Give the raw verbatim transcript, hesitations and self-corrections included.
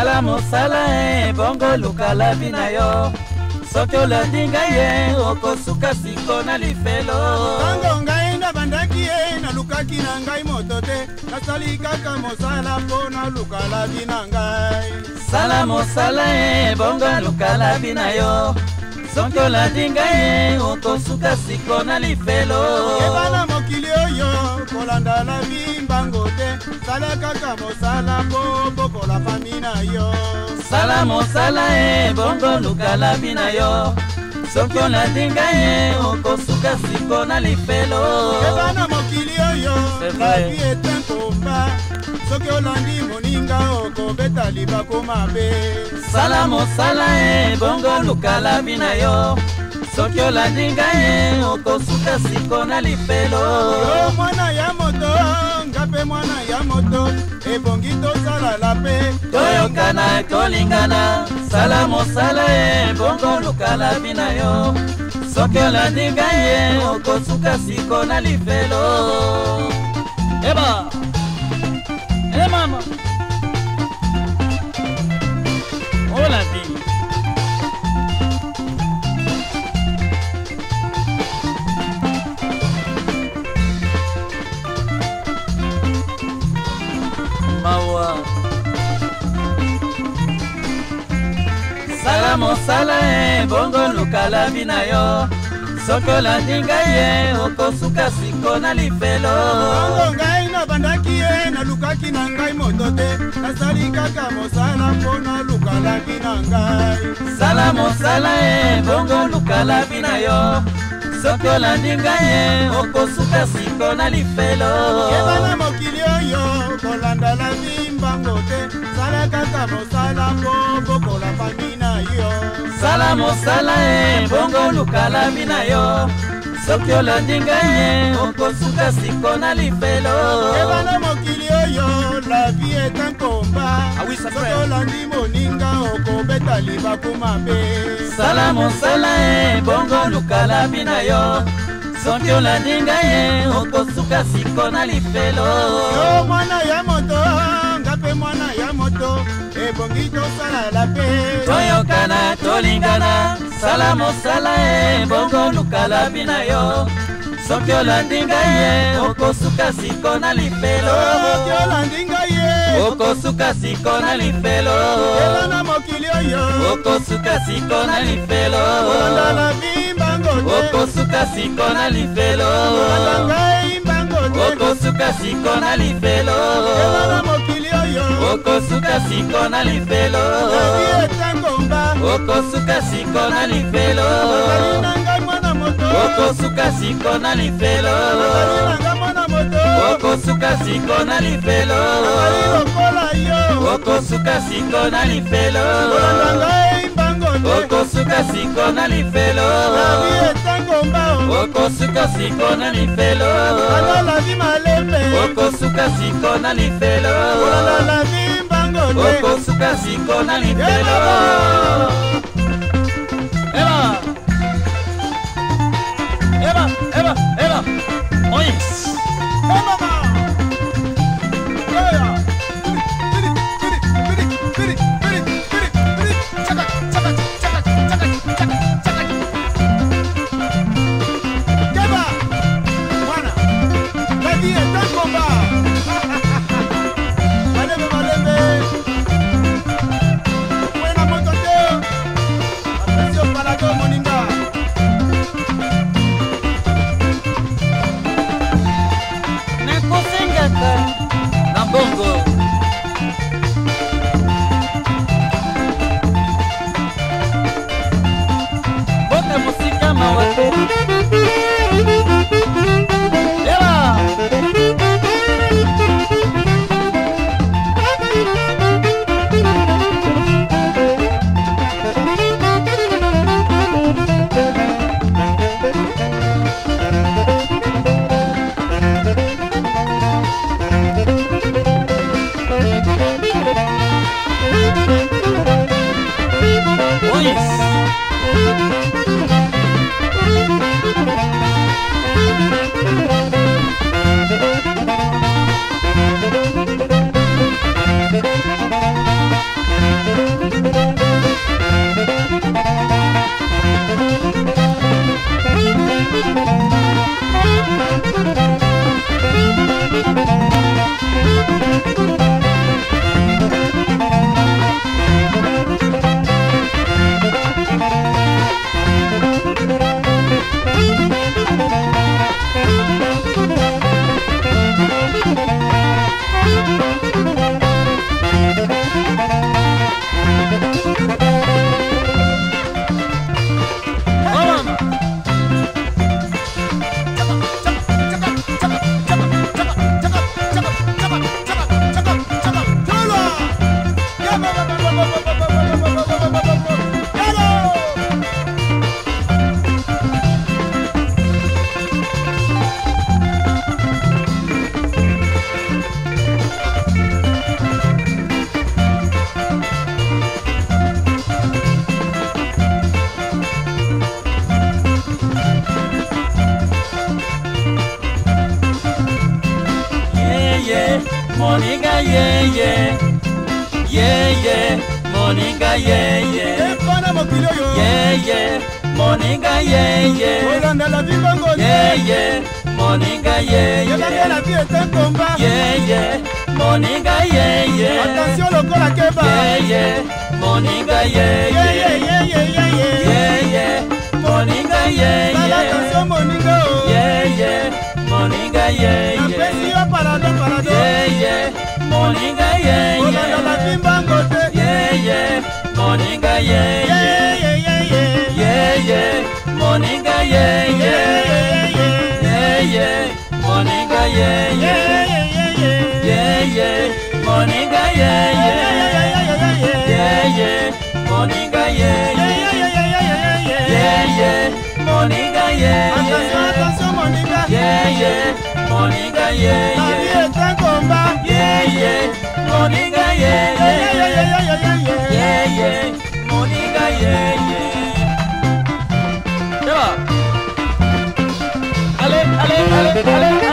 Sala mosala e bongo luka la bina yo. Soki olandi ngai ye okosuka siko na lifelo. Tango ngai na bandaki ye nalukaki na ngai moto te. Nasali kaka mosala mpo naluka la bina ngai. Sala mosala e bongo luka la bina yo. Soki olandi ngai ye okosuka siko na lifelo. Yeba na mokili oyo kolanda la bimbango te. Sala kaka mosala mpo bokola fami na yo. Sala mosala e bongo luka la bina yo. Soki olandi ngai ye okosuka siko na lifelo. Yeba na mokili oyo la vie est un combat. Soki olandi moninga okobeta libako mabe. Sala mosala e bongo luka la bina yo. Soki olandi ngai ye okosuka siko na lifelo. Yo mwana ya moto ngape mwana ya moto ebongi tosala la pe. Toyokana tolingana. Sala mosala e bongo luka la bina yo. Soki olandi ngai ye okosuka siko na lifelo. Eba Eh mama Olandi Mawa Sala mosala e bongo luka la bina yo. Soki olandi ngai ye okosuka siko na lifelo. Tango ngai na bandaki ye nalukaki na ngai moto te. Nasali kaka mosala mpo naluka la bina ngai. Sala mosala e bongo luka la bina yo. Soki olandi ngai ye okosuka siko na lifelo. Yeba na mokili oyo kolanda la bimbango te. Sala kaka mosala mpo bokola fami na yo. Sala mosala e bongo luka la bina yo. Soki olandi ngai ye okosuka siko na lifelo. Yeba na mokili oyo la vie est un combat. Soki olandi moninga okobeta libako mabe. Sala mosala e bongo luka la bina yo. Soki olandi ngai ye okosuka siko na lifelo. Yo mwana ya moto ngape mwana ya moto ebongi tosala la pe. Toyokana tolingana. Sala mosala e bongo luka la bina yo. Soki olandi ngai ye okosuka siko na lifelo. Soki olandi ngai ye okosuka siko na lifelo. Yeba na mokili oyo okosuka siko na lifelo. kolanda la bimbango te. Okosuka siko na lifelo. Kolanda ngai mbango te. Okosuka siko na lifelo. Yeba na mokili oyo okosuka siko na lifelo. la vie est un combat. Okosuka siko na lifelo. Ozali na ngai mwana moto. Okosuka siko na lifelo. Ozali na ngai mwana moto. Okosuka siko na lifelo. Ozali lokola yo. Okosuka siko na lifelo. Kolanda ngai mbango te. Okosuka siko na lifelo. La vie est un combat. Okosuka siko na lifelo. Kolanda la vie malembe. Okosuka siko na lifelo. Kolanda la vie mbango te. Okosuka siko na lifelo. Eba Eba Eba Eba Ois yeah, Monica, yeah, yeah, yeah, yeah, Monica, yeah, yeah, yeah, yeah, Monica, yeah, yeah, yeah, yeah, Monica, yeah, yeah, yeah, yeah, Monica, yeah, yeah, attention lokola keba, yeah, yeah, Monica, yeah, yeah, yeah, yeah, yeah, yeah, yeah, yeah, yeah, Monica, yeah, yeah, attention Monica, yeah, yeah, Monica, yeah, yeah, apesi parado parado, yeah, yeah, Monica, yeah, yeah, la bimba ngote, yeah, yeah, Monica, yeah, yeah, yeah, yeah, yeah, yeah, yeah, Monica, yeah, yeah, yeah, yeah, Monica, yeah, yeah, yeah, yeah, Monica, yeah, yeah, yeah, yeah, Monica, yeah, yeah, yeah, yeah, Monica, yeah, attention, attention Monica, yeah, yeah, Monica, yeah, la vie yeah, est un combat, yeah, yeah, Monica, yeah, yeah, yeah, yeah, yeah, yeah, yeah, yeah, yeah, Monica, yeah, yeah. Ça va. Allez, allez, allez, allez, allez.